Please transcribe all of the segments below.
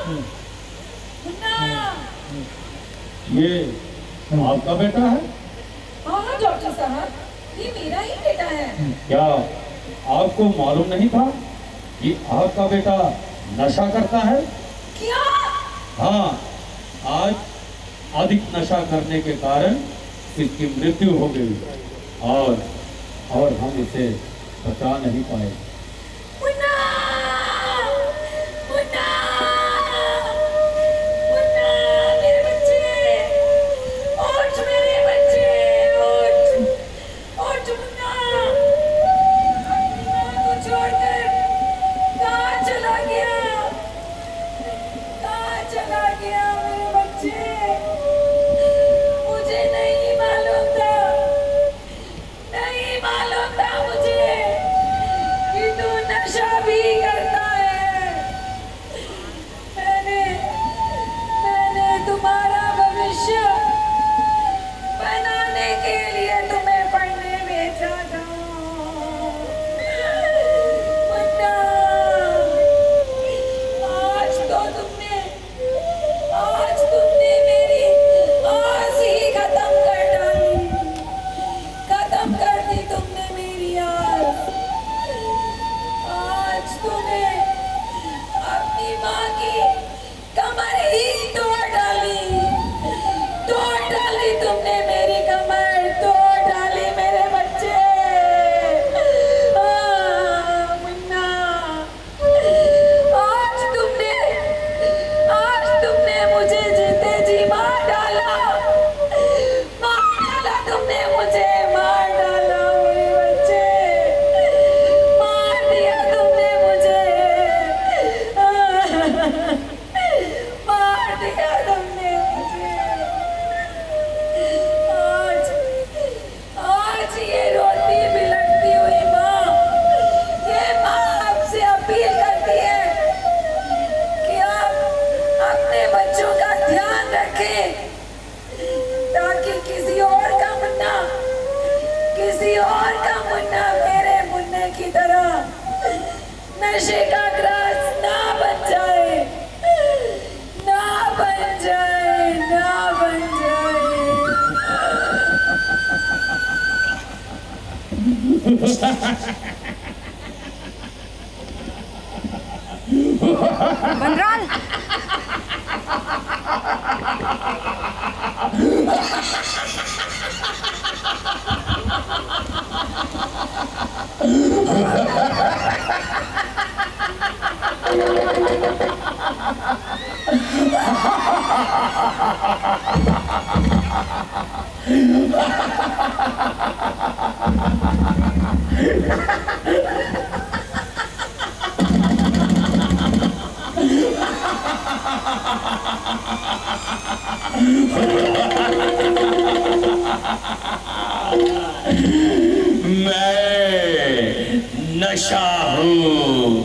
ये आपका बेटा है? हाँ डॉक्टर साहब, ये मेरा ही बेटा है। क्या आपको मालूम नहीं था कि आपका बेटा नशा करता है? क्या? हाँ, आज अधिक नशा करने के कारण इसकी मृत्यु हो गई और हम इसे बचा नहीं पाए। मुन्ना! मुन्ना! मुन्ना! मेरे बच्चे! उठ मेरे बच्चे! उठ! उठ मुन्ना! मुन्ना को छोड़कर कहाँ चला गया? कहाँ चला गया मेरे बच्चे? मुझे नहीं मालूम था। नहीं मालूम था मुझे कि तू नशा भी करता है। मैंने तुम्हारा भविष्य बनाने के लिए तुम्हें पढ़ने भेजा था। मुन्ना, आज तुमने मेरी आस ही खत्म कर डाली। खत्म कर दी तुमने मेरी आस। आज तूने अपनी माँ की कमर ही तोड़ डाली। तोड़ डाली तुमने मेरी कमर, तोड़ डाली मेरे बच्चे। मुन्ना, आज तुमने मुझे जीते जी मार डाला। मार डाला तुमने मुझे, मार डाला मेरे बच्चे। मार दिया तुमने मुझे। मार दिया तुमने मुझे। आज ये रोती बिलखती हुई माँ, ये माँ आपसे अपील करती है कि आप अपने बच्चों का ध्यान रखें, ताकि किसी और का मुन्ना मेरे मुन्ने की तरह नशे का ग्रास ना बन जाए। ना बन जाए, ना बन जाए। बनराल, मैं नशा हूँ।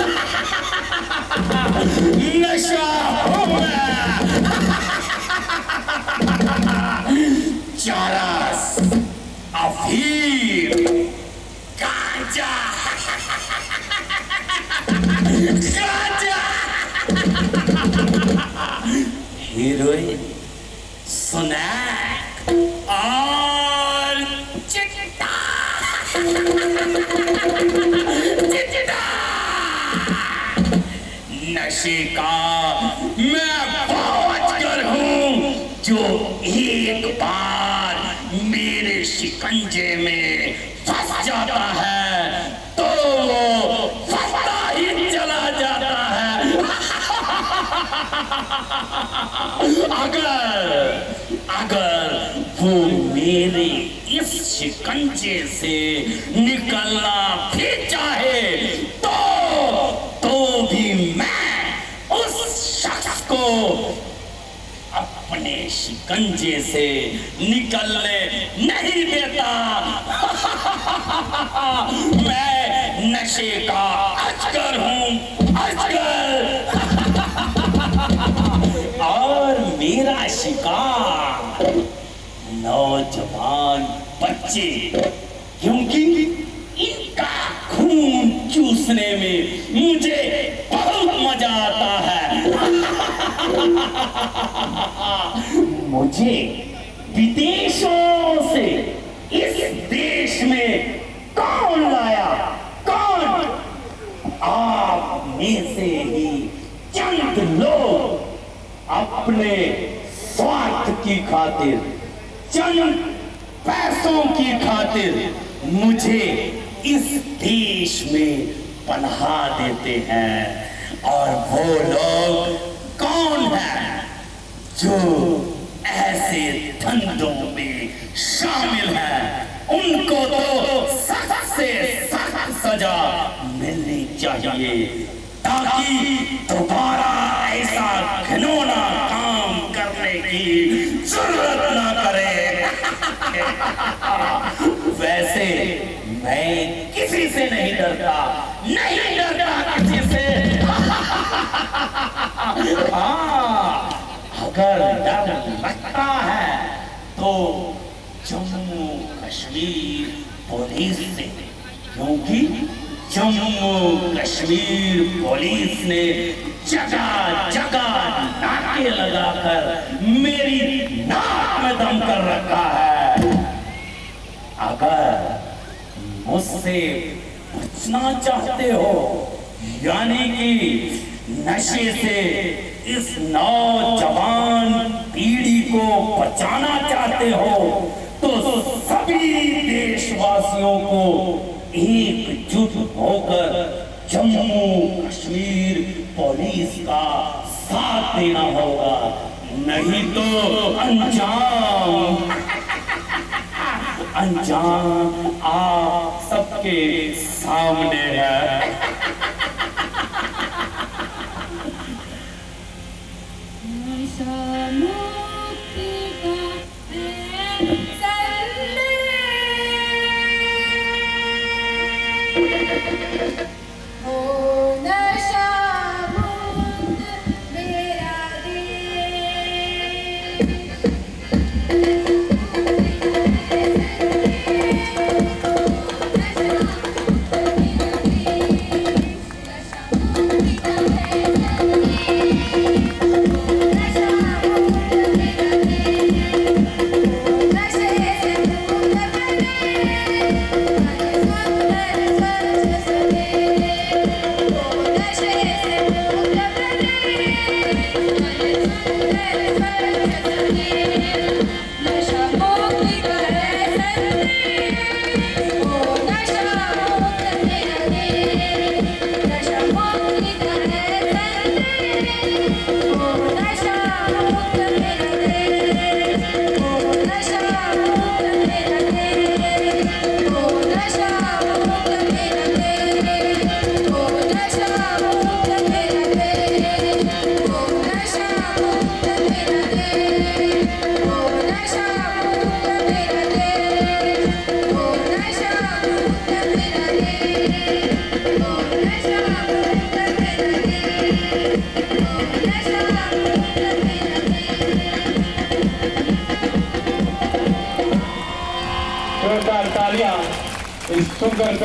नशा हूँ मैं। चरस, अफीम, गांजा, गांजा, हीरोइन, स्नैक और चिट्टा। नशे का मैं बावचकर हूँ, जो एक बार मेरे शिकंजे में फंस जाता है तो वो फंसता ही चला जाता है। अगर वो मेरे इस शिकंजे से निकलना भी चाहे तो भी मैं उस शख्स को अपने शिकंजे से निकलने नहीं देता। मैं नशे का अजगर हूँ, अजगर। और मेरा शिकार नौजवान बच्चे, क्योंकि इनका खून चूसने में मुझे बहुत मजा आता है। मुझे विदेशों से इस देश में कौन लाया? कौन? आप में से ही चंद लोग अपने स्वार्थ की खातिर, चंद पैसों की खातिर मुझे इस देश में पनाह देते हैं। और वो लोग कौन हैं जो ऐसे धंधों में शामिल हैं? उनको तो सख्त से सख्त सजा मिलनी चाहिए ताकि दोबारा ऐसा घिनौना काम करने की जरूरत ना करे। वैसे मैं किसी से नहीं डरता, नहीं डरता किसी से। हाँ, अगर डर लगता है तो जम्मू कश्मीर पुलिस से, क्योंकि जम्मू कश्मीर पुलिस ने जगह जगह नाके लगाकर मेरी नाक में दम कर रखा है। अगर मुझसे बचना चाहते हो, यानी कि नशे से इस नौजवान पीढ़ी को बचाना चाहते हो, तो सभी देशवासियों को एकजुट होकर जम्मू कश्मीर पुलिस का साथ देना होगा, नहीं तो अंजाम आप सबके सामने है। तालियां इस सुंदर